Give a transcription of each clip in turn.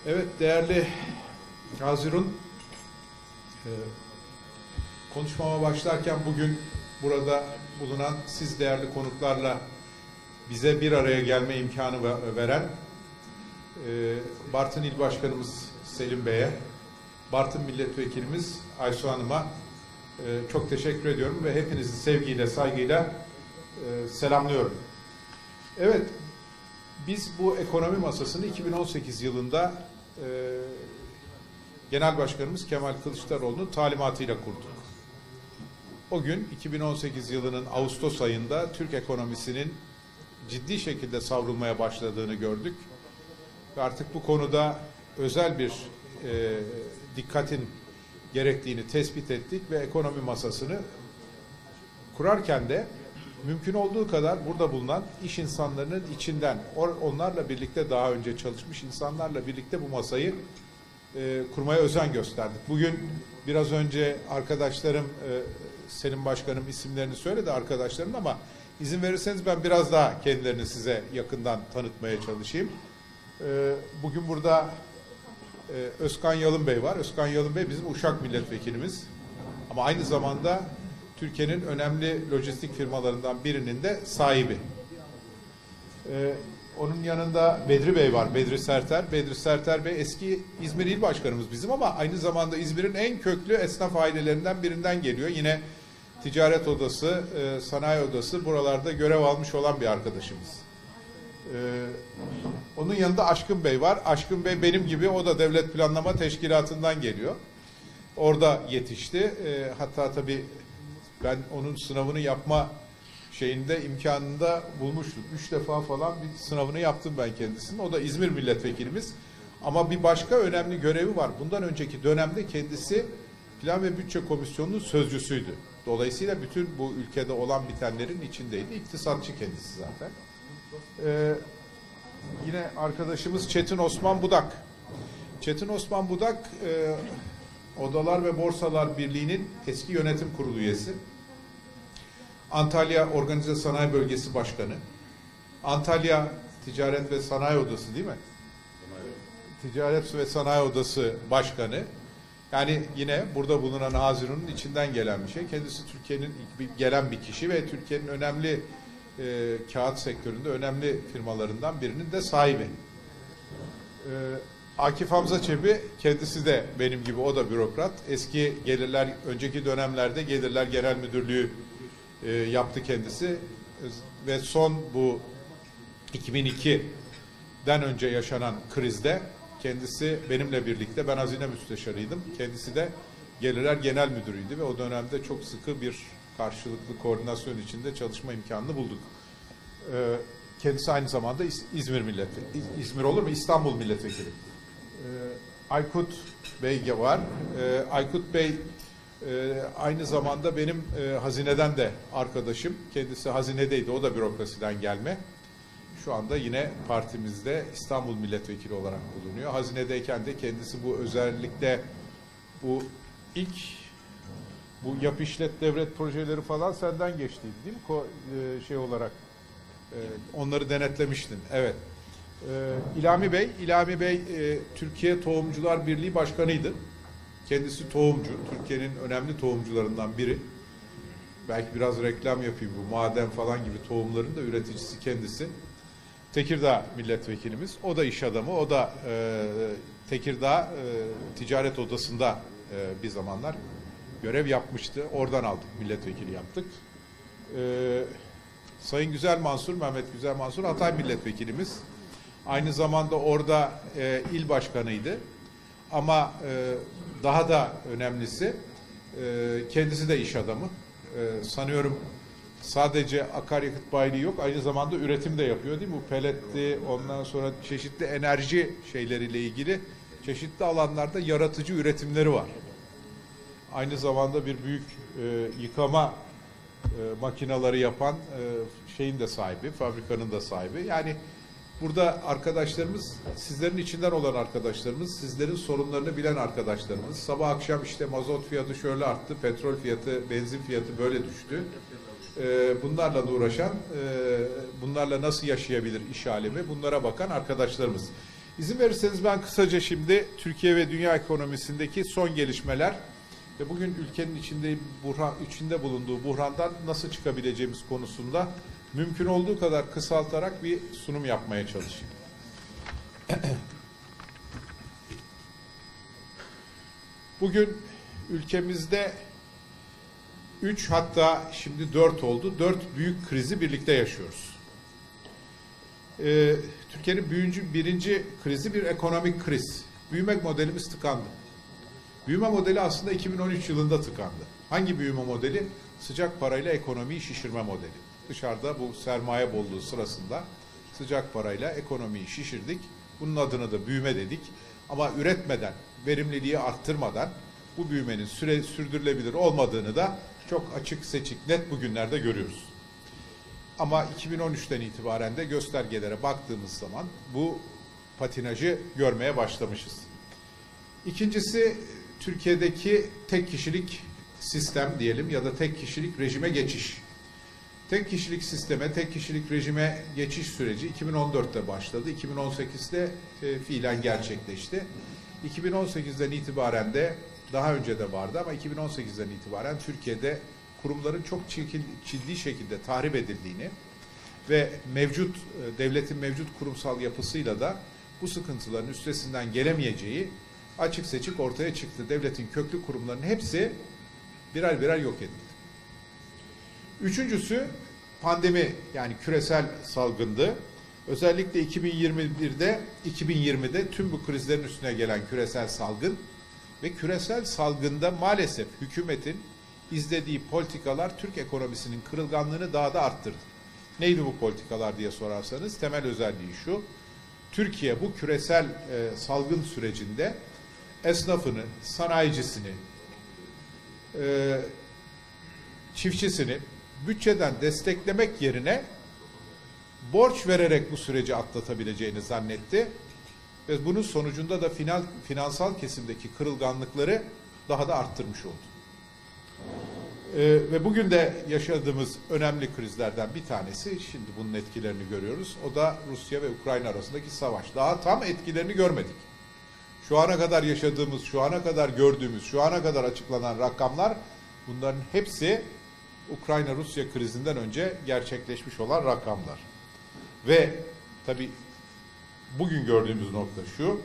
Evet, değerli Hazirun, konuşmama başlarken bugün burada bulunan siz değerli konuklarla bize bir araya gelme imkanı veren Bartın İl Başkanımız Selim Bey'e, Bartın Milletvekilimiz Aysu Hanım'a çok teşekkür ediyorum ve hepinizi sevgiyle, saygıyla selamlıyorum. Evet, biz bu ekonomi masasını 2018 yılında Genel Başkanımız Kemal Kılıçdaroğlu'nun talimatıyla kurduk. O gün 2018 yılının Ağustos ayında Türk ekonomisinin ciddi şekilde savrulmaya başladığını gördük. Ve artık bu konuda özel bir dikkatin gerektiğini tespit ettik ve ekonomi masasını kurarken de mümkün olduğu kadar burada bulunan iş insanlarının içinden, onlarla birlikte daha önce çalışmış insanlarla birlikte bu masayı kurmaya özen gösterdik. Bugün biraz önce arkadaşlarım, Selim Başkanım isimlerini söyledi arkadaşlarım, ama izin verirseniz ben biraz daha kendilerini size yakından tanıtmaya çalışayım. Bugün burada Özkan Yalın Bey var. Özkan Yalın Bey bizim Uşak milletvekilimiz. Ama aynı zamanda Türkiye'nin önemli lojistik firmalarından birinin de sahibi. Onun yanında Bedri Bey var, Bedri Serter. Bedri Serter Bey eski İzmir İl Başkanımız bizim, ama aynı zamanda İzmir'in en köklü esnaf ailelerinden birinden geliyor. Yine ticaret odası, sanayi odası buralarda görev almış olan bir arkadaşımız. Onun yanında Aşkın Bey var. Aşkın Bey benim gibi, o da Devlet Planlama Teşkilatı'ndan geliyor. Orada yetişti. Hatta tabii ben onun sınavını yapma imkanında bulmuştum. 3 defa falan bir sınavını yaptım ben kendisinin. O da İzmir milletvekilimiz. Ama bir başka önemli görevi var. Bundan önceki dönemde kendisi Plan ve Bütçe Komisyonu'nun sözcüsüydü. Dolayısıyla bütün bu ülkede olan bitenlerin içindeydi. İktisatçı kendisi zaten. Yine arkadaşımız Çetin Osman Budak. Çetin Osman Budak, Odalar ve Borsalar Birliği'nin eski yönetim kurulu üyesi. Antalya Organize Sanayi Bölgesi Başkanı. Antalya Ticaret ve Sanayi Odası değil mi? Ticaret ve Sanayi Odası Başkanı. Yani yine burada bulunan Hazirun'un içinden gelen bir şey. Kendisi Türkiye'nin gelen bir kişi ve Türkiye'nin önemli kağıt sektöründe önemli firmalarından birinin de sahibi. Akif Hamza Çebi, kendisi de benim gibi, o da bürokrat. Eski gelirler, önceki dönemlerde Gelirler Genel Müdürlüğü yaptı kendisi ve son bu 2002'den önce yaşanan krizde kendisi benimle birlikte, ben hazine müsteşarıydım, kendisi de Gelirler Genel Müdürüydü ve o dönemde çok sıkı bir karşılıklı koordinasyon içinde çalışma imkanını bulduk. Kendisi aynı zamanda İzmir milletvekili, İzmir olur mu? İstanbul milletvekili. Aykut Bey var. Aykut Bey aynı zamanda benim hazineden de arkadaşım. Kendisi hazinedeydi. O da bürokrasiden gelme. Şu anda yine partimizde İstanbul milletvekili olarak bulunuyor. Hazinedeyken de kendisi bu özellikle bu ilk bu yap işlet devlet projeleri falan senden geçtiydi değil mi? Olarak onları denetlemiştin. Evet. İlhami Bey Türkiye Tohumcular Birliği Başkanıydı. Kendisi tohumcu. Türkiye'nin önemli tohumcularından biri. Belki biraz reklam yapayım, bu maden falan gibi tohumların da üreticisi kendisi. Tekirdağ milletvekilimiz. O da iş adamı. O da Tekirdağ Ticaret Odası'nda bir zamanlar görev yapmıştı. Oradan aldık, milletvekili yaptık. Sayın Güzel Mansur, Mehmet Güzel Mansur Hatay milletvekilimiz. Aynı zamanda orada il başkanıydı. Ama daha da önemlisi kendisi de iş adamı. Sanıyorum sadece akaryakıt bayiliği yok, aynı zamanda üretim de yapıyor değil mi? Bu peletti, ondan sonra çeşitli enerji şeyleriyle ilgili çeşitli alanlarda yaratıcı üretimleri var. Aynı zamanda bir büyük yıkama makineleri yapan şeyin de sahibi, fabrikanın da sahibi. Yani burada arkadaşlarımız, sizlerin içinden olan arkadaşlarımız, sizlerin sorunlarını bilen arkadaşlarımız. Sabah akşam işte mazot fiyatı şöyle arttı, petrol fiyatı, benzin fiyatı böyle düştü. Bunlarla da uğraşan, bunlarla nasıl yaşayabilir iş alemi, bunlara bakan arkadaşlarımız. İzin verirseniz ben kısaca şimdi Türkiye ve dünya ekonomisindeki son gelişmeler ve bugün ülkenin içinde bulunduğu buhrandan nasıl çıkabileceğimiz konusunda mümkün olduğu kadar kısaltarak bir sunum yapmaya çalışayım. Bugün ülkemizde 3 hatta şimdi 4 oldu. 4 büyük krizi birlikte yaşıyoruz. Türkiye'nin birinci krizi bir ekonomik kriz. Büyüme modelimiz tıkandı. Büyüme modeli aslında 2013 yılında tıkandı. Hangi büyüme modeli? Sıcak parayla ekonomiyi şişirme modeli. Dışarıda bu sermaye bolluğu sırasında sıcak parayla ekonomiyi şişirdik. Bunun adını da büyüme dedik. Ama üretmeden, verimliliği arttırmadan bu büyümenin sürdürülebilir olmadığını da çok açık, seçik, net bugünlerde görüyoruz. Ama 2013'ten itibaren de göstergelere baktığımız zaman bu patinajı görmeye başlamışız. İkincisi, Türkiye'deki tek kişilik sistem diyelim ya da tek kişilik rejime geçiş. Tek kişilik sisteme, tek kişilik rejime geçiş süreci 2014'te başladı. 2018'de fiilen gerçekleşti. 2018'den itibaren de daha önce de vardı ama 2018'den itibaren Türkiye'de kurumların çok ciddi şekilde tahrip edildiğini ve devletin mevcut kurumsal yapısıyla da bu sıkıntıların üstesinden gelemeyeceği açık seçik ortaya çıktı. Devletin köklü kurumlarının hepsi birer birer yok edildi. Üçüncüsü pandemi, yani küresel salgındı. Özellikle 2020'de tüm bu krizlerin üstüne gelen küresel salgın ve küresel salgında maalesef hükümetin izlediği politikalar Türk ekonomisinin kırılganlığını daha da arttırdı. Neydi bu politikalar diye sorarsanız temel özelliği şu: Türkiye bu küresel salgın sürecinde esnafını, sanayicisini, çiftçisini bütçeden desteklemek yerine borç vererek bu süreci atlatabileceğini zannetti. Ve bunun sonucunda da finansal kesimdeki kırılganlıkları daha da arttırmış oldu. Ve bugün de yaşadığımız önemli krizlerden bir tanesi, şimdi bunun etkilerini görüyoruz. O da Rusya ve Ukrayna arasındaki savaş. Daha tam etkilerini görmedik. Şu ana kadar yaşadığımız, şu ana kadar gördüğümüz, şu ana kadar açıklanan rakamlar, bunların hepsi Ukrayna-Rusya krizinden önce gerçekleşmiş olan rakamlar. Ve tabii bugün gördüğümüz nokta şu: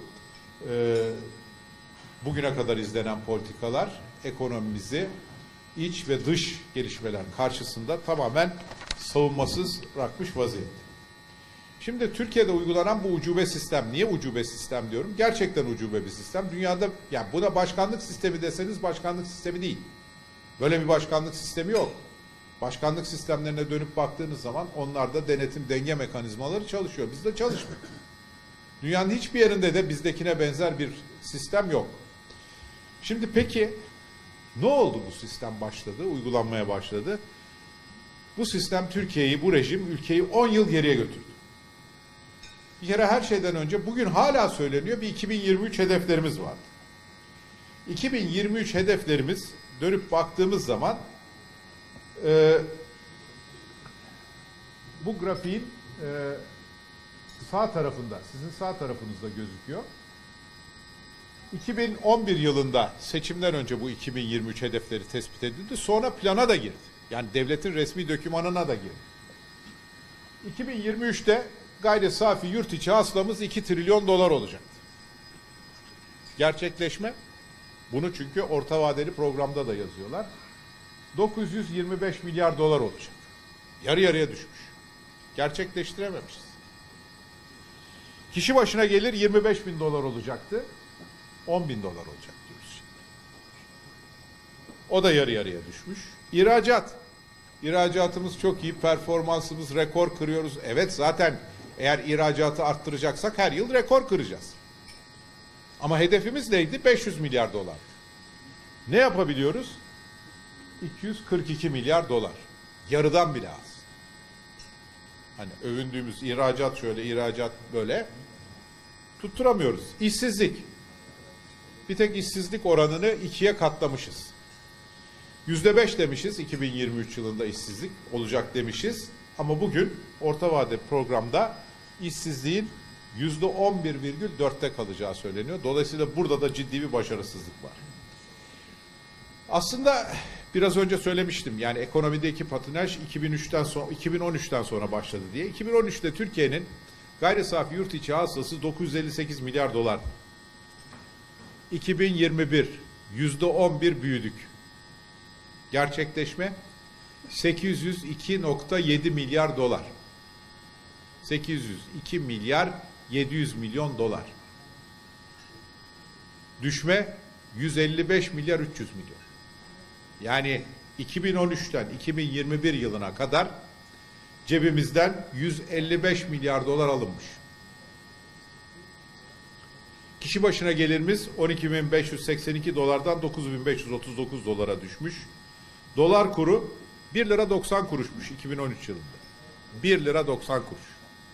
bugüne kadar izlenen politikalar ekonomimizi iç ve dış gelişmeler karşısında tamamen savunmasız bırakmış vaziyette. Şimdi Türkiye'de uygulanan bu ucube sistem, niye ucube sistem diyorum? Gerçekten ucube bir sistem. Dünyada, yani buna başkanlık sistemi deseniz başkanlık sistemi değil. Böyle bir başkanlık sistemi yok. Başkanlık sistemlerine dönüp baktığınız zaman onlarda denetim, denge mekanizmaları çalışıyor. Bizde çalışmıyor. Dünyanın hiçbir yerinde de bizdekine benzer bir sistem yok. Şimdi peki ne oldu bu sistem başladı, uygulanmaya başladı? Bu sistem Türkiye'yi, bu rejim ülkeyi 10 yıl geriye götürdü. Bir kere her şeyden önce bugün hala söyleniyor, bir 2023 hedeflerimiz vardı. 2023 hedeflerimiz, dönüp baktığımız zaman bu grafiğin sağ tarafında, sizin sağ tarafınızda gözüküyor. 2011 yılında seçimden önce bu 2023 hedefleri tespit edildi. Sonra plana da girdi. Yani devletin resmi dokümanına da girdi. 2023'te gayri safi yurt içi hasılamız 2 trilyon dolar olacaktı. Gerçekleşme, bunu çünkü orta vadeli programda da yazıyorlar, 925 milyar dolar olacak. Yarı yarıya düşmüş. Gerçekleştirememişiz. Kişi başına gelir 25 bin dolar olacaktı. 10 bin dolar olacak diyoruz şimdi. O da yarı yarıya düşmüş. İhracat. İhracatımız çok iyi, performansımız rekor kırıyoruz. Evet, zaten eğer ihracatı arttıracaksak her yıl rekor kıracağız. Ama hedefimiz neydi? 500 milyar dolar. Ne yapabiliyoruz? 242 milyar dolar. Yarıdan bile az. Hani övündüğümüz ihracat şöyle, ihracat böyle tutturamıyoruz. İşsizlik. Bir tek işsizlik oranını 2'ye katlamışız. %5 demişiz 2023 yılında işsizlik olacak demişiz. Ama bugün orta vade programda işsizliğin %11,4'te kalacağı söyleniyor. Dolayısıyla burada da ciddi bir başarısızlık var. Aslında biraz önce söylemiştim. Yani ekonomideki patinaj 2013'ten sonra başladı diye. 2013'te Türkiye'nin gayri safi yurt içi hasılası 958 milyar dolar. 2021 %11 büyüdük. Gerçekleşme 802,7 milyar dolar. 802 milyar 700 milyon dolar. Düşme 155 milyar 300 milyon. Yani 2013'ten 2021 yılına kadar cebimizden 155 milyar dolar alınmış. Kişi başına gelirimiz 12.582 dolardan 9.539 dolara düşmüş. Dolar kuru 1 lira 90 kuruşmuş 2013 yılında. 1 lira 90 kuruş.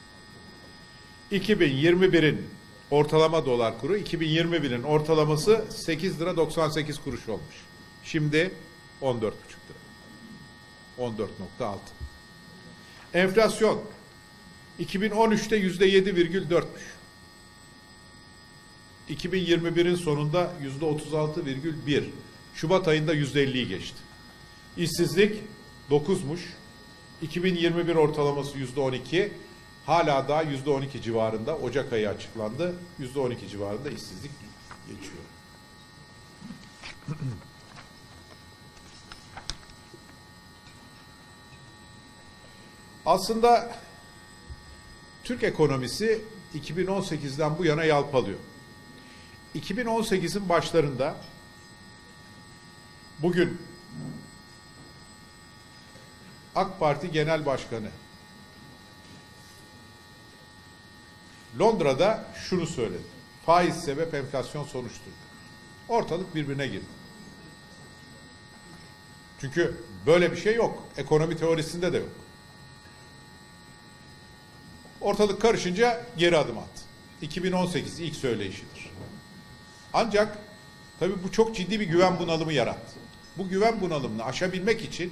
2021'in ortalama dolar kuru 2021'in ortalaması 8 lira 98 kuruş olmuş. Şimdi 14,5 lira. 14,6. Enflasyon 2013'te %7,4'müş. 2021'in sonunda %36,1. Şubat ayında %50'yi geçti. İşsizlik 9'muş. 2021 ortalaması %12. Hala daha %12 civarında. Ocak ayı açıklandı. %12 civarında işsizlik geçiyor. Aslında Türk ekonomisi 2018'den bu yana yalpalıyor. 2018'in başlarında bugün AK Parti Genel Başkanı Londra'da şunu söyledi. Faiz sebep, enflasyon sonuçtur. Ortalık birbirine girdi. Çünkü böyle bir şey yok. Ekonomi teorisinde de yok. Ortalık karışınca geri adım attı. 2018 ilk söyleyişidir. Ancak tabii bu çok ciddi bir güven bunalımı yarattı. Bu güven bunalımını aşabilmek için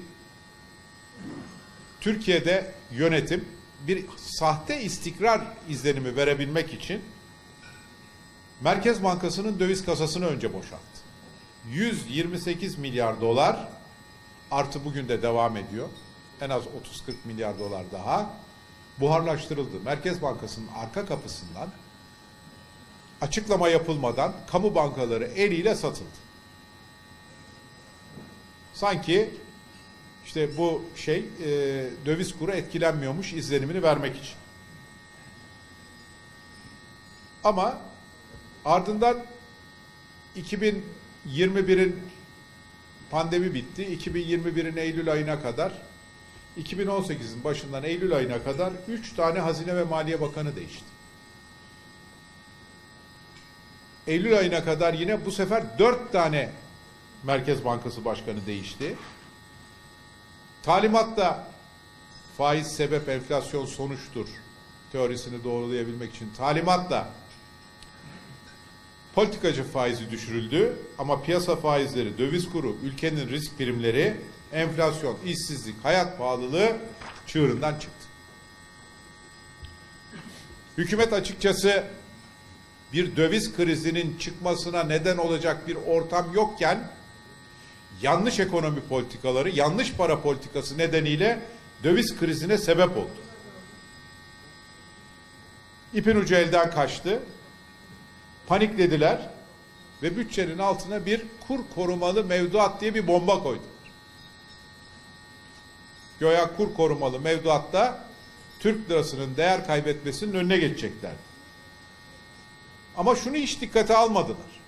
Türkiye'de yönetim bir sahte istikrar izlenimi verebilmek için Merkez Bankası'nın döviz kasasını önce boşalttı. 128 milyar dolar artı bugün de devam ediyor. En az 30-40 milyar dolar daha buharlaştırıldı. Merkez Bankası'nın arka kapısından açıklama yapılmadan kamu bankaları eliyle satıldı. Sanki işte bu döviz kuru etkilenmiyormuş izlenimini vermek için. Ama ardından 2021'in pandemi bitti. 2021'in Eylül ayına kadar 2018'in başından Eylül ayına kadar 3 tane Hazine ve Maliye Bakanı değişti. Eylül ayına kadar yine bu sefer 4 tane Merkez Bankası Başkanı değişti. Talimatla faiz sebep enflasyon sonuçtur teorisini doğrulayabilmek için talimatla politikacı faizi düşürüldü ama piyasa faizleri, döviz kuru, ülkenin risk primleri, enflasyon, işsizlik, hayat pahalılığı çığırından çıktı. Hükümet açıkçası bir döviz krizinin çıkmasına neden olacak bir ortam yokken yanlış ekonomi politikaları, yanlış para politikası nedeniyle döviz krizine sebep oldu. İpin ucu elden kaçtı. Paniklediler ve bütçenin altına bir kur korumalı mevduat diye bir bomba koydular. Güya kur korumalı mevduatta Türk lirasının değer kaybetmesinin önüne geçecekler. Ama şunu hiç dikkate almadılar.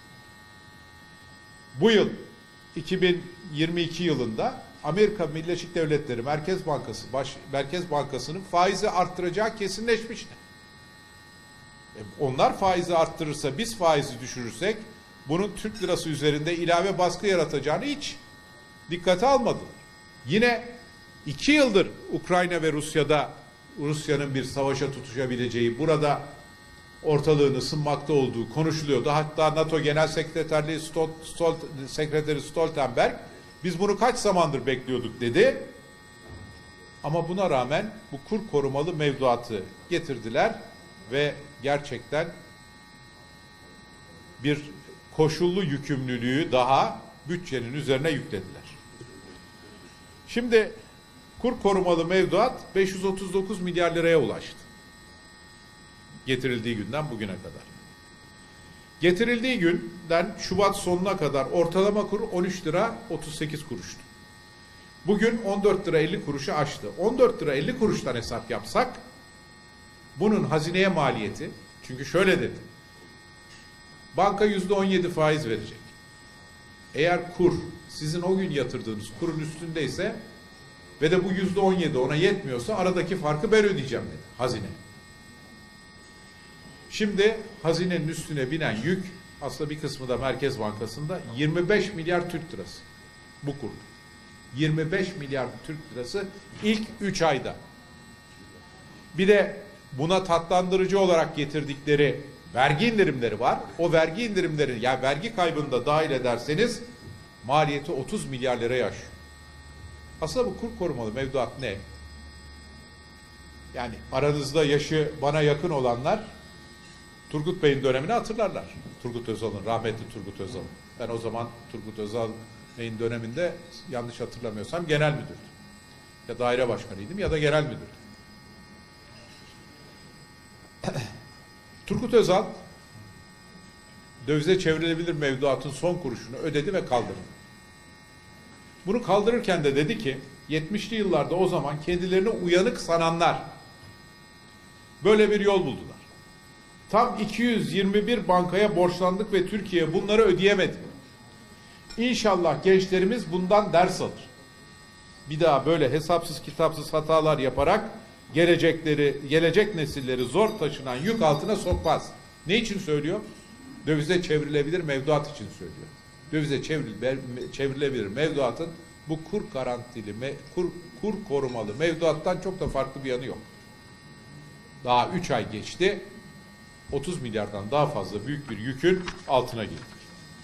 Bu yıl 2022 yılında Amerika Birleşik Devletleri Merkez Bankası'nın faizi arttıracağı kesinleşmişti. Onlar faizi arttırırsa, biz faizi düşürürsek bunun Türk lirası üzerinde ilave baskı yaratacağını hiç dikkate almadılar. Yine 2 yıldır Ukrayna ve Rusya'nın bir savaşa tutuşabileceği, burada ortalığın ısınmakta olduğu konuşuluyordu. Hatta NATO Genel Sekreteri Stoltenberg biz bunu kaç zamandır bekliyorduk dedi. Ama buna rağmen bu kur korumalı mevduatı getirdiler ve gerçekten bir koşullu yükümlülüğü daha bütçenin üzerine yüklediler. Şimdi kur korumalı mevduat 539 milyar liraya ulaştı. Getirildiği günden bugüne kadar. Getirildiği günden Şubat sonuna kadar ortalama kur 13 lira 38 kuruştu. Bugün 14 lira 50 kuruşu aştı. 14 lira 50 kuruştan hesap yapsak bunun hazineye maliyeti, çünkü şöyle dedi. Banka %17 faiz verecek. Eğer kur sizin o gün yatırdığınız kurun üstündeyse ve de bu %17 ona yetmiyorsa aradaki farkı ben ödeyeceğim dedi hazine. Şimdi hazinenin üstüne binen yük, aslında bir kısmı da Merkez Bankası'nda, 25 milyar Türk lirası bu kur. 25 milyar Türk lirası ilk 3 ayda. Bir de buna tatlandırıcı olarak getirdikleri vergi indirimleri var. O vergi indirimleri, yani vergi kaybını da dahil ederseniz maliyeti 30 milyar liraya aşıyor. Aslında bu kur korumalı mevduat ne? Yani aranızda yaşı bana yakın olanlar Turgut Bey'in dönemini hatırlarlar. Turgut Özal'ın, rahmetli Turgut Özal'ın. Ben o zaman Turgut Özal Bey'in döneminde, yanlış hatırlamıyorsam, genel müdürdüm. Ya daire başkanıydım ya da genel müdürdüm. Turgut Özal dövize çevrilebilir mevduatın son kuruşunu ödedi ve kaldırdı. Bunu kaldırırken de dedi ki 70'li yıllarda o zaman kendilerini uyanık sananlar böyle bir yol buldular. Tam 221 bankaya borçlandık ve Türkiye bunları ödeyemedi. İnşallah gençlerimiz bundan ders alır. Bir daha böyle hesapsız kitapsız hatalar yaparak gelecek nesilleri zor taşınan yük altına sokmaz. Ne için söylüyor? Dövize çevrilebilir mevduat için söylüyor. Dövize çevrilebilir mevduatın bu kur garantili, kur korumalı mevduattan çok da farklı bir yanı yok. Daha 3 ay geçti. 30 milyardan daha fazla büyük bir yükün altına girdik.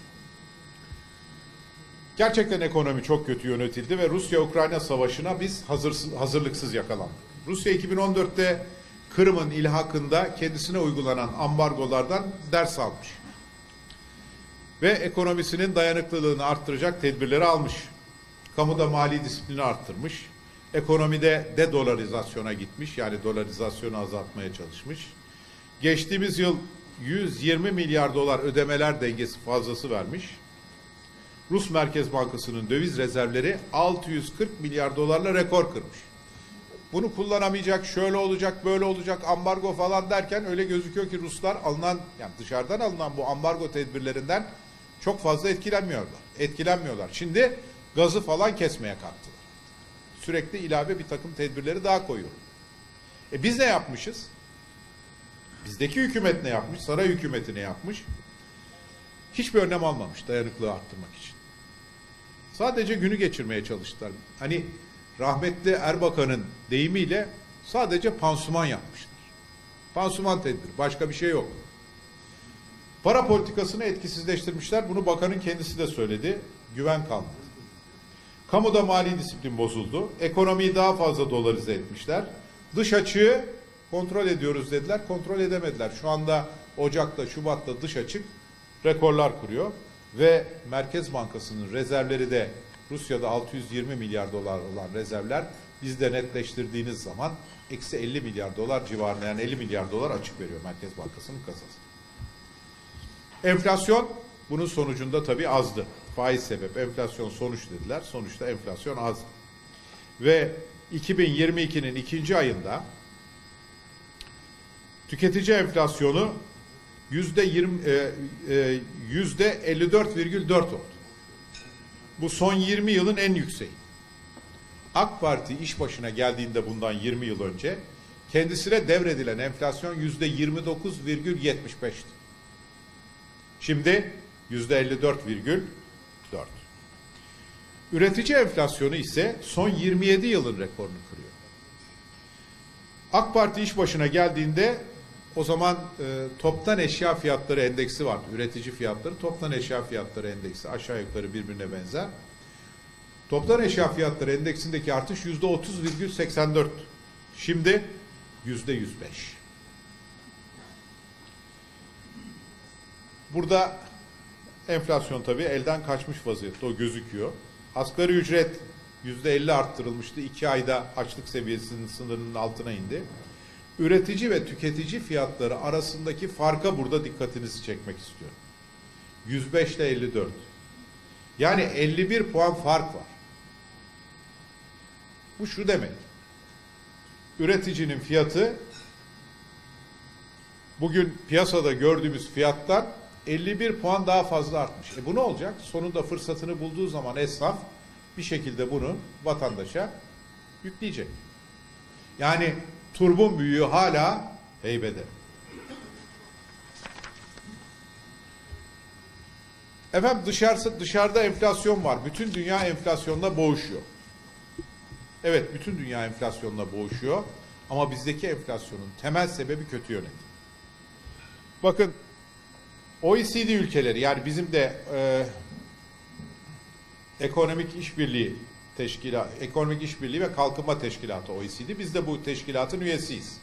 Gerçekten ekonomi çok kötü yönetildi ve Rusya-Ukrayna savaşına biz hazırlıksız yakalandık. Rusya 2014'te Kırım'ın ilhakında kendisine uygulanan ambargolardan ders almış. Ve ekonomisinin dayanıklılığını arttıracak tedbirleri almış. Kamuda mali disiplini arttırmış. Ekonomide dedolarizasyona gitmiş, yani dolarizasyonu azaltmaya çalışmış. Geçtiğimiz yıl 120 milyar dolar ödemeler dengesi fazlası vermiş. Rus Merkez Bankası'nın döviz rezervleri 640 milyar dolarla rekor kırmış. Bunu kullanamayacak, şöyle olacak, böyle olacak, ambargo falan derken öyle gözüküyor ki Ruslar yani dışarıdan alınan bu ambargo tedbirlerinden çok fazla etkilenmiyorlar. Şimdi gazı falan kesmeye kalktılar. Sürekli ilave bir takım tedbirleri daha koyuyor. Biz ne yapmışız? Bizdeki hükümet ne yapmış? Saray hükümeti ne yapmış? Hiçbir önlem almamış dayanıklılığı arttırmak için. Sadece günü geçirmeye çalıştılar. Hani rahmetli Erbakan'ın deyimiyle sadece pansuman yapmışlar. Pansuman tedbiri, başka bir şey yok. Para politikasını etkisizleştirmişler. Bunu bakanın kendisi de söyledi. Güven kalmadı. Kamuda mali disiplin bozuldu. Ekonomiyi daha fazla dolarize etmişler. Dış açığı kontrol ediyoruz dediler. Kontrol edemediler. Şu anda Ocak'ta, Şubat'ta dış açık rekorlar kuruyor. Ve Merkez Bankası'nın rezervleri de Rusya'da 620 milyar dolar olan rezervler bizde netleştirdiğiniz zaman eksi 50 milyar dolar civarında, yani 50 milyar dolar açık veriyor Merkez Bankası'nın kasası. Enflasyon bunun sonucunda tabii azdı. Faiz sebep, enflasyon sonuç dediler. Sonuçta enflasyon azdı. Ve 2022'nin ikinci ayında tüketici enflasyonu %54,4 oldu. Bu son 20 yılın en yükseği. AK Parti iş başına geldiğinde bundan 20 yıl önce kendisine devredilen enflasyon %29,75'ti. Şimdi %54,4. Üretici enflasyonu ise son 27 yılın rekorunu kırıyor. AK Parti iş başına geldiğinde o zaman toptan eşya fiyatları endeksi vardı. Üretici fiyatları, toptan eşya fiyatları endeksi aşağı yukarı birbirine benzer. Toptan eşya fiyatları endeksindeki artış %30,84. Şimdi %105. Burada enflasyon tabii elden kaçmış vaziyette, o gözüküyor. Asgari ücret %50 arttırılmıştı. 2 ayda açlık seviyesinin sınırının altına indi. Üretici ve tüketici fiyatları arasındaki farka burada dikkatinizi çekmek istiyorum. 105 ile 54. Yani 51 puan fark var. Bu şu demek. Üreticinin fiyatı bugün piyasada gördüğümüz fiyattan 51 puan daha fazla artmış. Bu ne olacak? Sonunda fırsatını bulduğu zaman esnaf bir şekilde bunu vatandaşa yükleyecek. Yani turbun büyüğü hala heybede. Efendim dışarıda enflasyon var. Bütün dünya enflasyonla boğuşuyor. Evet, bütün dünya enflasyonla boğuşuyor. Ama bizdeki enflasyonun temel sebebi kötü yönetim. Bakın, OECD ülkeleri, yani bizim de Ekonomik İşbirliği ve Kalkınma Teşkilatı OECD, biz de bu teşkilatın üyesiyiz.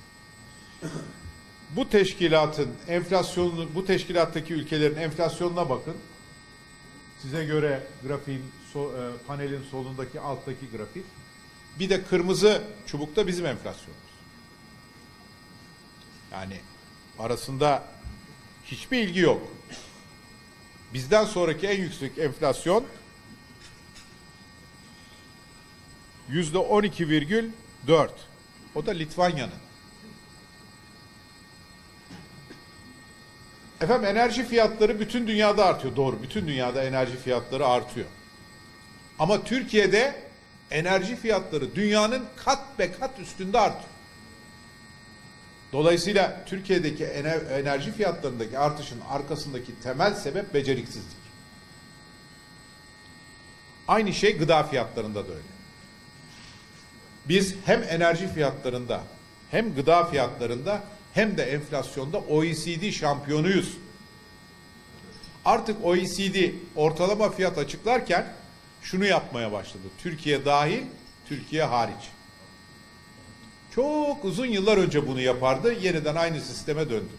Bu teşkilatın enflasyonunu, bu teşkilattaki ülkelerin enflasyonuna bakın. Size göre grafiğin panelin solundaki alttaki grafik. Bir de kırmızı çubukta bizim enflasyonumuz. Yani arasında hiçbir ilgi yok. Bizden sonraki en yüksek enflasyon %12,4. O da Litvanya'nın. Efendim, enerji fiyatları bütün dünyada artıyor. Doğru, bütün dünyada enerji fiyatları artıyor. Ama Türkiye'de enerji fiyatları dünyanın kat be kat üstünde artıyor. Dolayısıyla Türkiye'deki enerji fiyatlarındaki artışın arkasındaki temel sebep beceriksizlik. Aynı şey gıda fiyatlarında da öyle. Biz hem enerji fiyatlarında, hem gıda fiyatlarında, hem de enflasyonda OECD şampiyonuyuz. Artık OECD ortalama fiyat açıklarken şunu yapmaya başladı. Türkiye dahil, Türkiye hariç. Çok uzun yıllar önce bunu yapardı. Yeniden aynı sisteme döndü.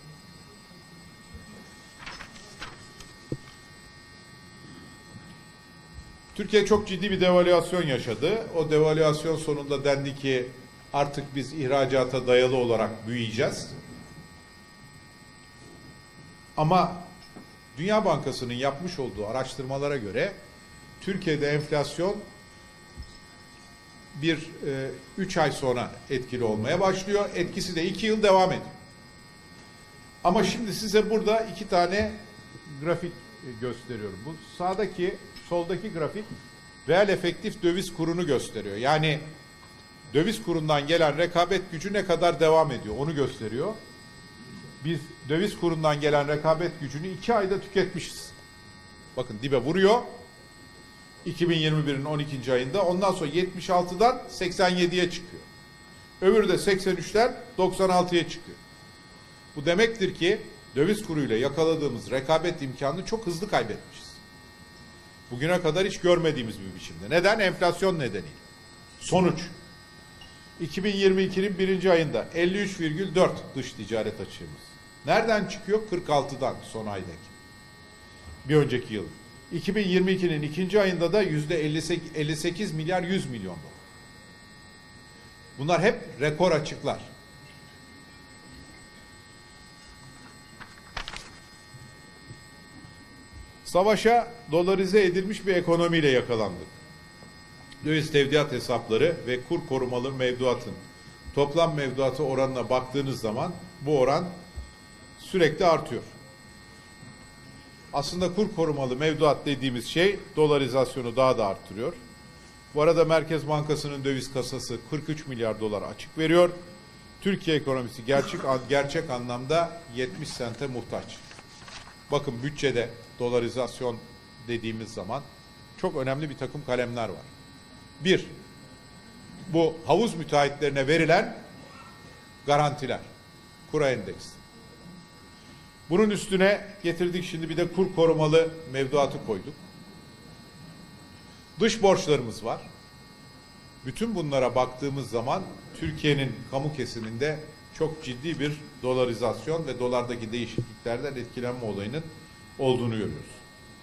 Türkiye çok ciddi bir devalüasyon yaşadı. O devalüasyon sonunda dendi ki artık biz ihracata dayalı olarak büyüyeceğiz. Ama Dünya Bankası'nın yapmış olduğu araştırmalara göre Türkiye'de enflasyon 3 ay sonra etkili olmaya başlıyor. Etkisi de 2 yıl devam ediyor. Ama şimdi size burada 2 tane grafik gösteriyorum. Bu soldaki grafik reel efektif döviz kurunu gösteriyor. Yani döviz kurundan gelen rekabet gücü ne kadar devam ediyor onu gösteriyor. Biz döviz kurundan gelen rekabet gücünü 2 ayda tüketmişiz. Bakın dibe vuruyor. 2021'in 12. ayında, ondan sonra 76'dan 87'ye çıkıyor. Öbürü de 83'ten 96'ya çıkıyor. Bu demektir ki döviz kuruyla yakaladığımız rekabet imkanını çok hızlı kaybetmişiz. Bugüne kadar hiç görmediğimiz bir biçimde. Neden? Enflasyon nedeniyle. Sonuç. 2022'nin 1. ayında 53,4 dış ticaret açığımız. Nereden çıkıyor? 46'dan son aydaki. Bir önceki yıl. 2022'nin 2. ayında da %58 milyar 100 milyon dolar. Bunlar hep rekor açıklar. Savaşa dolarize edilmiş bir ekonomiyle yakalandık. Döviz tevdiat hesapları ve kur korumalı mevduatın toplam mevduatı oranına baktığınız zaman bu oran sürekli artıyor. Aslında kur korumalı mevduat dediğimiz şey dolarizasyonu daha da arttırıyor. Bu arada Merkez Bankası'nın döviz kasası 43 milyar dolar açık veriyor. Türkiye ekonomisi gerçek anlamda 70 sente muhtaç. Bakın, bütçede dolarizasyon dediğimiz zaman çok önemli bir takım kalemler var. Bir, bu havuz müteahhitlerine verilen garantiler, kura endeksi. Bunun üstüne getirdik şimdi bir de kur korumalı mevduatı koyduk. Dış borçlarımız var. Bütün bunlara baktığımız zaman Türkiye'nin kamu kesiminde çok ciddi bir dolarizasyon ve dolardaki değişikliklerden etkilenme olayının olduğunu görüyoruz.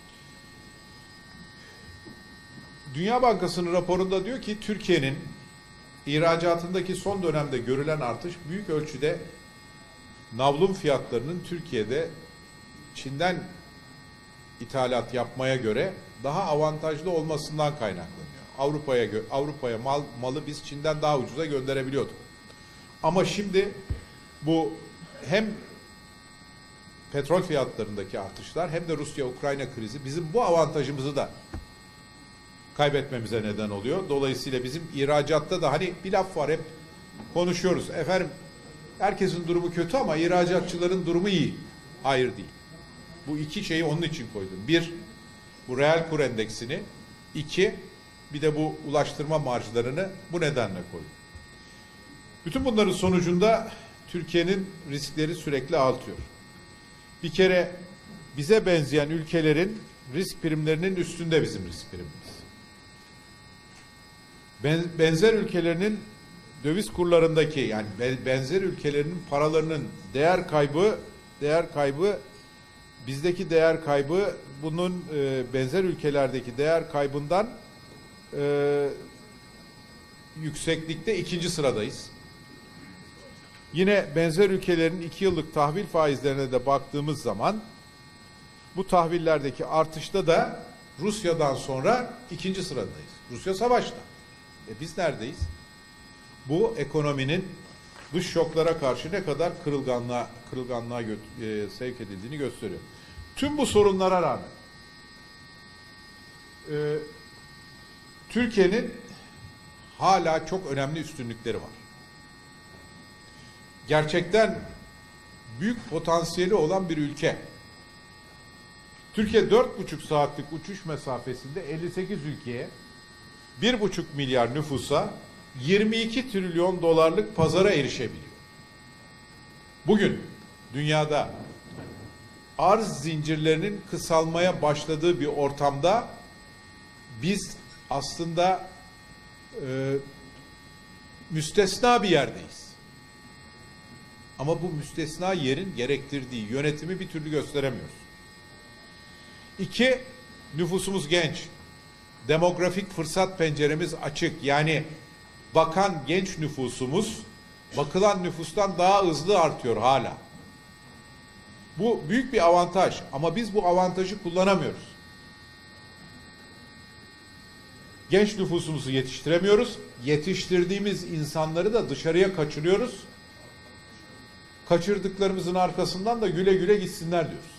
Dünya Bankası'nın raporunda diyor ki Türkiye'nin ihracatındaki son dönemde görülen artış büyük ölçüde navlun fiyatlarının Türkiye'de Çin'den ithalat yapmaya göre daha avantajlı olmasından kaynaklanıyor. Avrupa'ya malı biz Çin'den daha ucuza gönderebiliyorduk. Ama şimdi bu hem petrol fiyatlarındaki artışlar hem de Rusya-Ukrayna krizi bizim bu avantajımızı da kaybetmemize neden oluyor. Dolayısıyla bizim ihracatta da hani bir laf var, hep konuşuyoruz. Efendim herkesin durumu kötü ama ihracatçıların durumu iyi. Hayır değil. Bu iki şeyi onun için koydum. Bir, bu reel kur endeksini. İki, bir de bu ulaştırma marjlarını bu nedenle koydum. Bütün bunların sonucunda Türkiye'nin riskleri sürekli artıyor. Bir kere bize benzeyen ülkelerin risk primlerinin üstünde bizim risk primimiz. Benzer ülkelerinin döviz kurlarındaki, yani benzer ülkelerinin paralarının değer kaybı bizdeki değer kaybı bunun benzer ülkelerdeki değer kaybından yükseklikte ikinci sıradayız. Yine benzer ülkelerin 2 yıllık tahvil faizlerine de baktığımız zaman bu tahvillerdeki artışta da Rusya'dan sonra ikinci sıradayız. Rusya savaşta. Biz neredeyiz? Bu ekonominin dış şoklara karşı ne kadar kırılganlığa sevk edildiğini gösteriyor. Tüm bu sorunlara rağmen Türkiye'nin hala çok önemli üstünlükleri var. Gerçekten büyük potansiyeli olan bir ülke. Türkiye 4,5 saatlik uçuş mesafesinde 58 ülkeye, 1,5 milyar nüfusa 22 trilyon dolarlık pazara erişebiliyor. Bugün dünyada arz zincirlerinin kısalmaya başladığı bir ortamda biz aslında müstesna bir yerdeyiz. Ama bu müstesna yerin gerektirdiği yönetimi bir türlü gösteremiyoruz. 2, nüfusumuz genç. Demografik fırsat penceremiz açık. Yani bakan genç nüfusumuz bakılan nüfustan daha hızlı artıyor hala. Bu büyük bir avantaj ama biz bu avantajı kullanamıyoruz. Genç nüfusumuzu yetiştiremiyoruz. Yetiştirdiğimiz insanları da dışarıya kaçırıyoruz. Kaçırdıklarımızın arkasından da güle güle gitsinler diyoruz.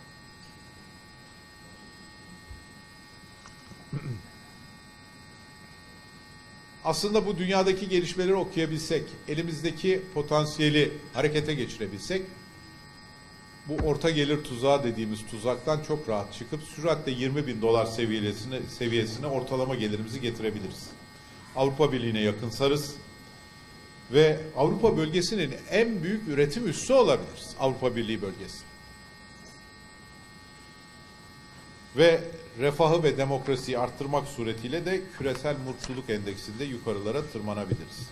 Aslında bu dünyadaki gelişmeleri okuyabilsek, elimizdeki potansiyeli harekete geçirebilsek, bu orta gelir tuzağı dediğimiz tuzaktan çok rahat çıkıp süratle 20 bin dolar seviyesine ortalama gelirimizi getirebiliriz. Avrupa Birliği'ne yakınsarız ve Avrupa bölgesinin en büyük üretim üssü olabiliriz. Avrupa Birliği bölgesi. Ve refahı ve demokrasiyi arttırmak suretiyle de küresel mutluluk endeksinde yukarılara tırmanabiliriz.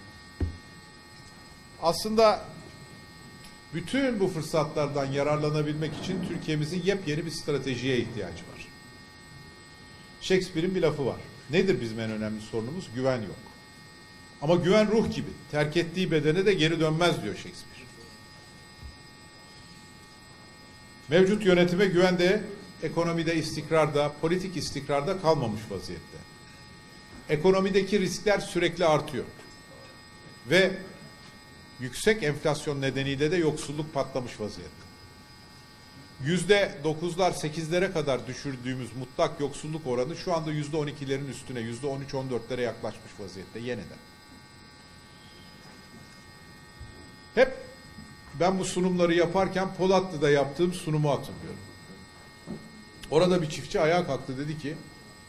Aslında bütün bu fırsatlardan yararlanabilmek için Türkiye'mizin yepyeni bir stratejiye ihtiyacı var. Shakespeare'in bir lafı var. Nedir bizim en önemli sorunumuz? Güven yok. Ama güven ruh gibi. Terk ettiği bedene de geri dönmez diyor Shakespeare. Mevcut yönetime güven de ekonomide istikrarda, politik istikrarda kalmamış vaziyette. Ekonomideki riskler sürekli artıyor. Ve yüksek enflasyon nedeniyle de yoksulluk patlamış vaziyette. %9'lar, 8'lere kadar düşürdüğümüz mutlak yoksulluk oranı şu anda %12'lerin üstüne, %13-14'lere yaklaşmış vaziyette yeniden. Hep ben bu sunumları yaparken Polatlı'da yaptığım sunumu hatırlıyorum. Orada bir çiftçi ayağa kalktı, dedi ki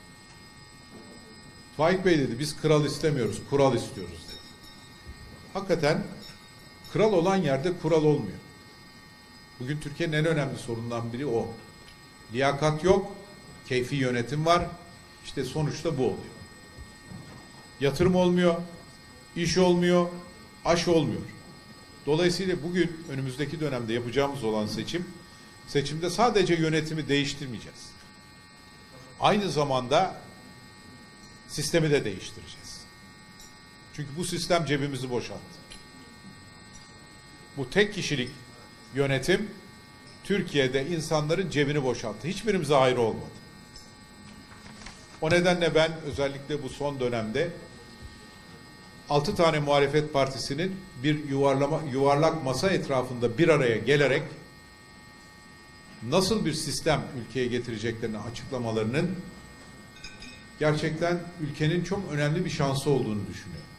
Faik Bey dedi, biz kral istemiyoruz, kural istiyoruz dedi. Hakikaten kral olan yerde kural olmuyor. Bugün Türkiye'nin en önemli sorunlarından biri o. Liyakat yok, keyfi yönetim var. İşte sonuçta bu oluyor. Yatırım olmuyor, iş olmuyor, aş olmuyor. Dolayısıyla bugün önümüzdeki dönemde yapacağımız olan seçim Seçimde sadece yönetimi değiştirmeyeceğiz. Aynı zamanda sistemi de değiştireceğiz. Çünkü bu sistem cebimizi boşalttı. Bu tek kişilik yönetim Türkiye'de insanların cebini boşalttı. Hiçbirimize ayrı olmadı. O nedenle ben özellikle bu son dönemde 6 tane muhalefet partisinin bir yuvarlak masa etrafında bir araya gelerek nasıl bir sistem ülkeye getireceklerini açıklamalarının gerçekten ülkenin çok önemli bir şansı olduğunu düşünüyorum.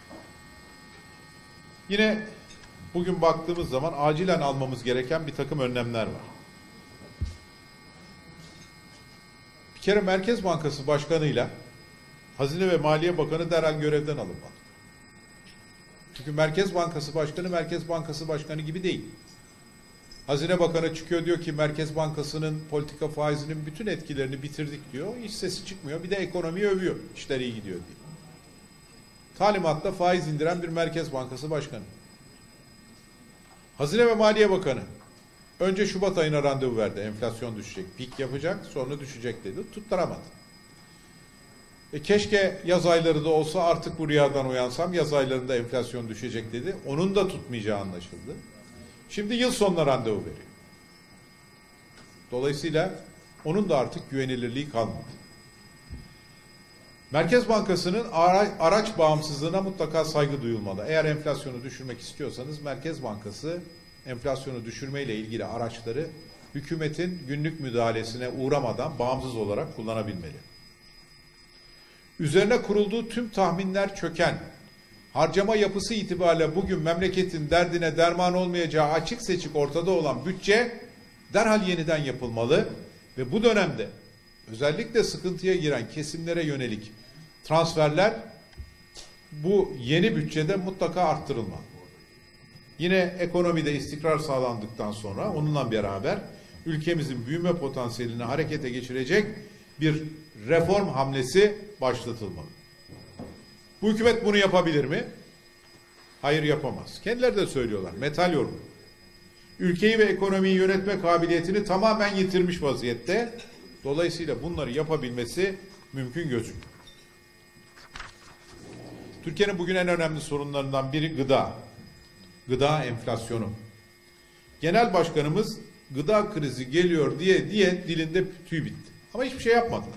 Yine bugün baktığımız zaman acilen almamız gereken bir takım önlemler var. Bir kere Merkez Bankası Başkanı'yla Hazine ve Maliye Bakanı derhal görevden alınmalı. Çünkü Merkez Bankası Başkanı Merkez Bankası Başkanı gibi değil. Hazine Bakanı çıkıyor diyor ki Merkez Bankası'nın politika faizinin bütün etkilerini bitirdik diyor. Hiç sesi çıkmıyor. Bir de ekonomiyi övüyor. İşler iyi gidiyor diye. Talimatla faiz indiren bir Merkez Bankası Başkanı. Hazine ve Maliye Bakanı önce Şubat ayına randevu verdi. Enflasyon düşecek, pik yapacak, sonra düşecek dedi. Tutturamadı. Keşke yaz ayları da olsa artık bu rüyadan uyansam, yaz aylarında enflasyon düşecek dedi. Onun da tutmayacağı anlaşıldı. Şimdi yıl sonuna randevu veriyor. Dolayısıyla onun da artık güvenilirliği kalmadı. Merkez Bankası'nın araç bağımsızlığına mutlaka saygı duyulmalı. Eğer enflasyonu düşürmek istiyorsanız Merkez Bankası enflasyonu düşürmeyle ilgili araçları hükümetin günlük müdahalesine uğramadan bağımsız olarak kullanabilmeli. Üzerine kurulduğu tüm tahminler çöken, harcama yapısı itibariyle bugün memleketin derdine derman olmayacağı açık seçik ortada olan bütçe derhal yeniden yapılmalı ve bu dönemde özellikle sıkıntıya giren kesimlere yönelik transferler bu yeni bütçede mutlaka arttırılmalı. Yine ekonomide istikrar sağlandıktan sonra onunla beraber ülkemizin büyüme potansiyelini harekete geçirecek bir reform hamlesi başlatılmalı. Bu hükümet bunu yapabilir mi? Hayır, yapamaz. Kendileri de söylüyorlar. Metal yorum. Ülkeyi ve ekonomiyi yönetme kabiliyetini tamamen yitirmiş vaziyette. Dolayısıyla bunları yapabilmesi mümkün gözüküyor. Türkiye'nin bugün en önemli sorunlarından biri gıda. Gıda enflasyonu. Genel Başkanımız gıda krizi geliyor diye dilinde tüy bitti. Ama hiçbir şey yapmadılar.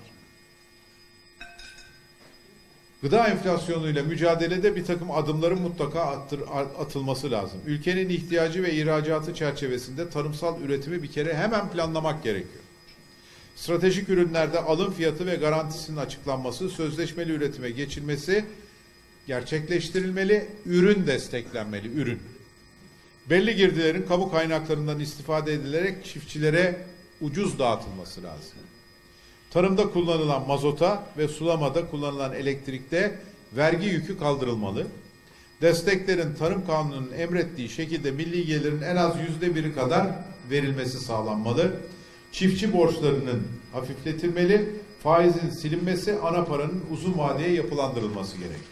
Gıda enflasyonuyla mücadelede bir takım adımların mutlaka atılması lazım. Ülkenin ihtiyacı ve ihracatı çerçevesinde tarımsal üretimi bir kere hemen planlamak gerekiyor. Stratejik ürünlerde alım fiyatı ve garantisinin açıklanması, sözleşmeli üretime geçilmesi gerçekleştirilmeli, ürün desteklenmeli, ürün. Belli girdilerin kamu kaynaklarından istifade edilerek çiftçilere ucuz dağıtılması lazım. Tarımda kullanılan mazota ve sulamada kullanılan elektrikte vergi yükü kaldırılmalı. Desteklerin Tarım Kanunu'nun emrettiği şekilde milli gelirin en az %1'i kadar verilmesi sağlanmalı. Çiftçi borçlarının hafifletilmeli, faizin silinmesi, ana paranın uzun vadeye yapılandırılması gerekir.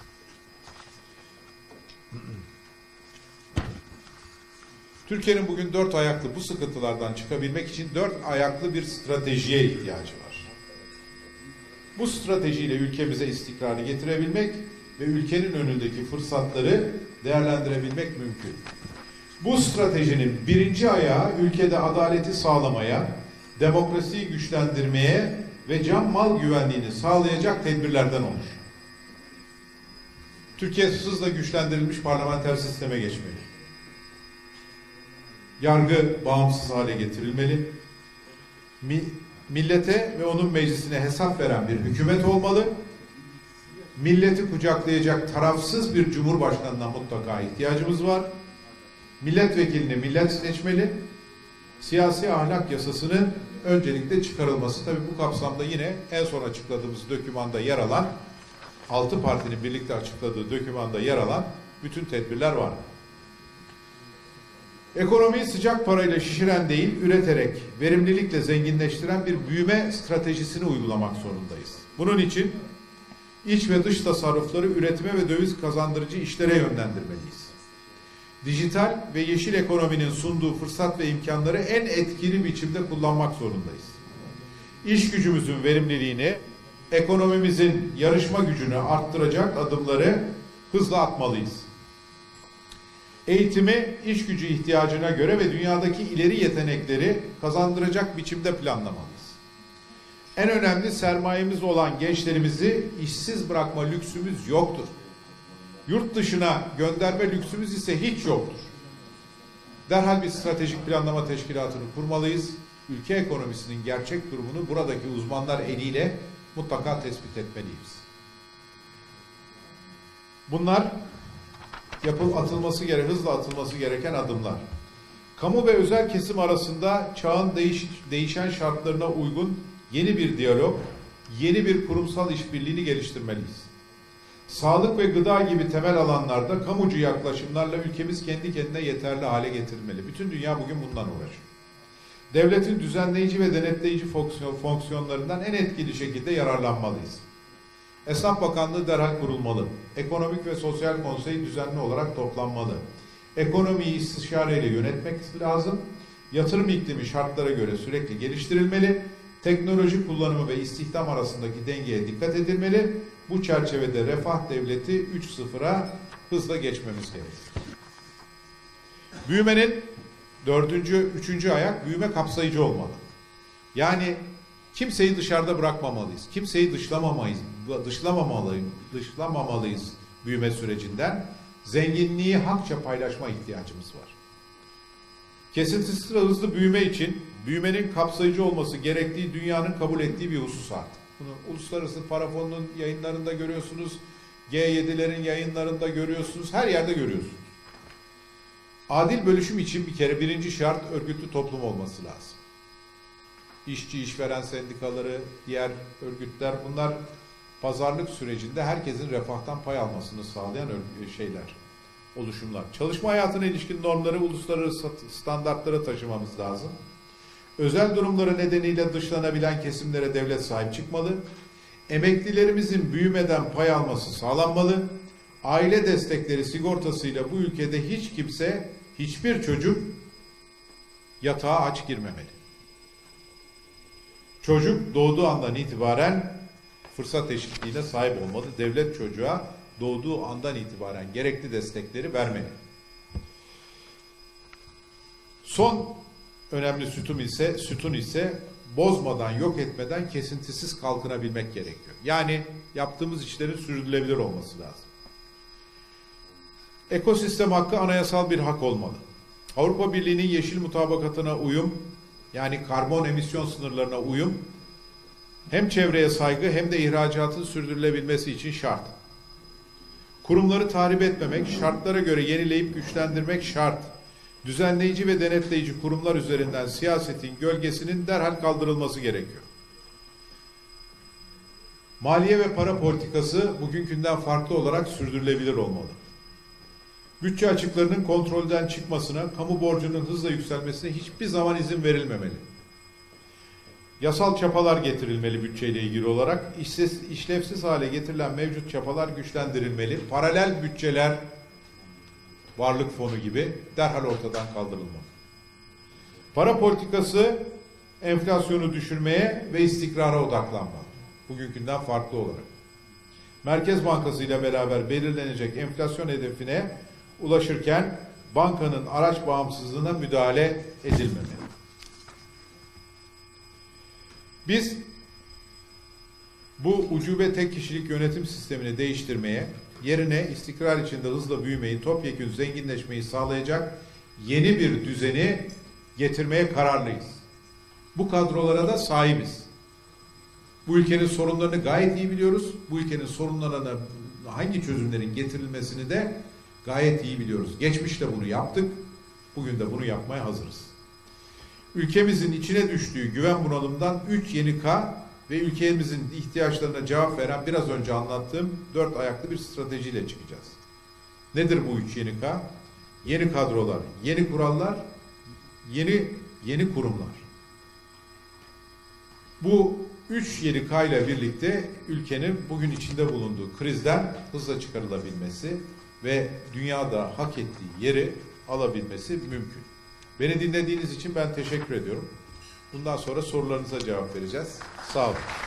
Türkiye'nin bugün 4 ayaklı bu sıkıntılardan çıkabilmek için 4 ayaklı bir stratejiye ihtiyacı var. Bu stratejiyle ülkemize istikrarı getirebilmek ve ülkenin önündeki fırsatları değerlendirebilmek mümkün. Bu stratejinin birinci ayağı ülkede adaleti sağlamaya, demokrasiyi güçlendirmeye ve can mal güvenliğini sağlayacak tedbirlerden olur. Türkiye hızla güçlendirilmiş parlamenter sisteme geçmeli. Yargı bağımsız hale getirilmeli. Millete ve onun meclisine hesap veren bir hükümet olmalı. Milleti kucaklayacak tarafsız bir cumhurbaşkanına mutlaka ihtiyacımız var. Milletvekilini millet seçmeli. Siyasi ahlak yasasının öncelikle çıkarılması. Tabii bu kapsamda yine en son açıkladığımız dokümanda yer alan, 6 partinin birlikte açıkladığı dokümanda yer alan bütün tedbirler var. Ekonomiyi sıcak parayla şişiren değil, üreterek, verimlilikle zenginleştiren bir büyüme stratejisini uygulamak zorundayız. Bunun için iç ve dış tasarrufları üretime ve döviz kazandırıcı işlere yönlendirmeliyiz. Dijital ve yeşil ekonominin sunduğu fırsat ve imkanları en etkili biçimde kullanmak zorundayız. İş gücümüzün verimliliğini, ekonomimizin yarışma gücünü arttıracak adımları hızla atmalıyız. Eğitimi iş gücü ihtiyacına göre ve dünyadaki ileri yetenekleri kazandıracak biçimde planlamalıyız. En önemli sermayemiz olan gençlerimizi işsiz bırakma lüksümüz yoktur. Yurt dışına gönderme lüksümüz ise hiç yoktur. Derhal bir stratejik planlama teşkilatını kurmalıyız. Ülke ekonomisinin gerçek durumunu buradaki uzmanlar eliyle mutlaka tespit etmeliyiz. Bunlar hızla atılması gereken adımlar. Kamu ve özel kesim arasında çağın değişen şartlarına uygun yeni bir diyalog, yeni bir kurumsal işbirliğini geliştirmeliyiz. Sağlık ve gıda gibi temel alanlarda kamucu yaklaşımlarla ülkemiz kendi kendine yeterli hale getirilmeli. Bütün dünya bugün bundan uğraşıyor. Devletin düzenleyici ve denetleyici fonksiyonlarından en etkili şekilde yararlanmalıyız. Esnaf Bakanlığı derhal kurulmalı. Ekonomik ve Sosyal Konsey düzenli olarak toplanmalı. Ekonomiyi istişareyle yönetmek lazım. Yatırım iklimi şartlara göre sürekli geliştirilmeli. Teknoloji kullanımı ve istihdam arasındaki dengeye dikkat edilmeli. Bu çerçevede refah devleti 3.0'a hızla geçmemiz gerekir. Büyümenin üçüncü ayak büyüme kapsayıcı olmalı. Yani kimseyi dışarıda bırakmamalıyız. Kimseyi dışlamamalıyız büyüme sürecinden. Zenginliği hakça paylaşma ihtiyacımız var. Kesintisiz ve hızlı büyüme için büyümenin kapsayıcı olması gerektiği dünyanın kabul ettiği bir husus artık. Bunu Uluslararası Para Fonu'nun yayınlarında görüyorsunuz, G7'lerin yayınlarında görüyorsunuz, her yerde görüyorsunuz. Adil bölüşüm için bir kere birinci şart örgütlü toplum olması lazım. İşçi, işveren sendikaları, diğer örgütler, bunlar pazarlık sürecinde herkesin refahtan pay almasını sağlayan oluşumlar. Çalışma hayatına ilişkin normları uluslararası standartlara taşımamız lazım. Özel durumları nedeniyle dışlanabilen kesimlere devlet sahip çıkmalı. Emeklilerimizin büyümeden pay alması sağlanmalı. Aile destekleri sigortasıyla bu ülkede hiç kimse, hiçbir çocuk yatağa aç girmemeli. Çocuk doğduğu andan itibaren fırsat eşitliğine sahip olmalı. Devlet çocuğa doğduğu andan itibaren gerekli destekleri vermeli. Son önemli sütun ise bozmadan, yok etmeden kesintisiz kalkınabilmek gerekiyor. Yani yaptığımız işlerin sürdürülebilir olması lazım. Ekosistem hakkı anayasal bir hak olmalı. Avrupa Birliği'nin yeşil mutabakatına uyum, yani karbon emisyon sınırlarına uyum, hem çevreye saygı hem de ihracatın sürdürülebilmesi için şart. Kurumları tahrip etmemek, şartlara göre yenileyip güçlendirmek şart. Düzenleyici ve denetleyici kurumlar üzerinden siyasetin gölgesinin derhal kaldırılması gerekiyor. Maliye ve para politikası bugünkünden farklı olarak sürdürülebilir olmalı. Bütçe açıklarının kontrolden çıkmasına, kamu borcunun hızla yükselmesine hiçbir zaman izin verilmemeli. Yasal çapalar getirilmeli bütçeyle ilgili olarak. İşlevsiz hale getirilen mevcut çapalar güçlendirilmeli. Paralel bütçeler, varlık fonu gibi derhal ortadan kaldırılmalı. Para politikası enflasyonu düşürmeye ve istikrara odaklanmalı. Bugünkünden farklı olarak. Merkez Bankası ile beraber belirlenecek enflasyon hedefine ulaşırken bankanın araç bağımsızlığına müdahale edilmemeli. Biz bu ucube tek kişilik yönetim sistemini değiştirmeye, yerine istikrar içinde hızla büyümeyi, topyekün zenginleşmeyi sağlayacak yeni bir düzeni getirmeye kararlıyız. Bu kadrolara da sahibiz. Bu ülkenin sorunlarını gayet iyi biliyoruz. Bu ülkenin sorunlarına hangi çözümlerin getirilmesini de gayet iyi biliyoruz. Geçmişte bunu yaptık. Bugün de bunu yapmaya hazırız. Ülkemizin içine düştüğü güven bunalımından 3 yeni K ve ülkemizin ihtiyaçlarına cevap veren biraz önce anlattığım 4 ayaklı bir stratejiyle çıkacağız. Nedir bu 3 yeni K? Yeni kadrolar, yeni kurallar, yeni kurumlar. Bu 3 yeni K ile birlikte ülkenin bugün içinde bulunduğu krizden hızla çıkarılabilmesi ve dünyada hak ettiği yeri alabilmesi mümkün. Beni dinlediğiniz için ben teşekkür ediyorum. Bundan sonra sorularınıza cevap vereceğiz. Sağ olun.